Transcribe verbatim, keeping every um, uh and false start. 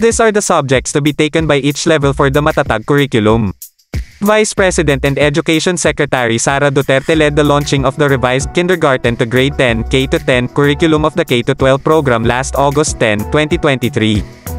These are the subjects to be taken by each level for the Matatag curriculum. Vice President and Education Secretary Sara Duterte led the launching of the revised Kindergarten to Grade ten, K to ten curriculum of the K to twelve program last August tenth, twenty twenty-three.